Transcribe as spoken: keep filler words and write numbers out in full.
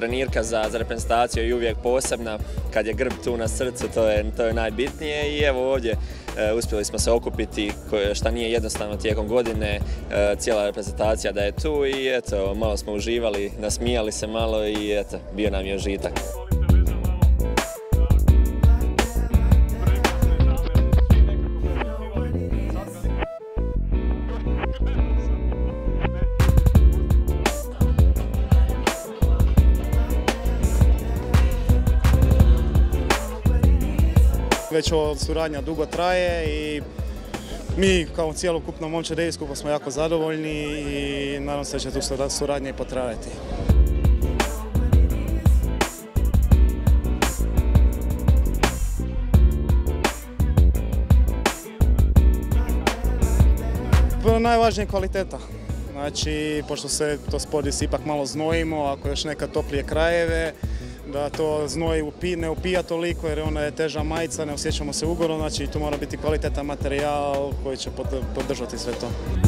trenirka za, za reprezentaciju je uvijek posebna, kad je grb tu na srcu, to je, to je najbitnije i evo ovdje e, uspjeli smo se okupiti, šta nije jednostavno tijekom godine, e, cijela reprezentacija da je tu i eto, malo smo uživali, nasmijali se malo i eto, bio nam je užitak. Već ova suradnja dugo traje i mi kao cijelokupno momčad skupa smo jako zadovoljni i nadam se da će tu suradnja i potrajati. Najvažnija je kvaliteta. Znači, pošto se to spodi se ipak malo znojimo, ako još neka toplije krajeve, da to znoj ne upija toliko jer ona je teža majica, ne osjećamo se ugodno, znači tu mora biti kvalitetan materijal koji će podržati sve to.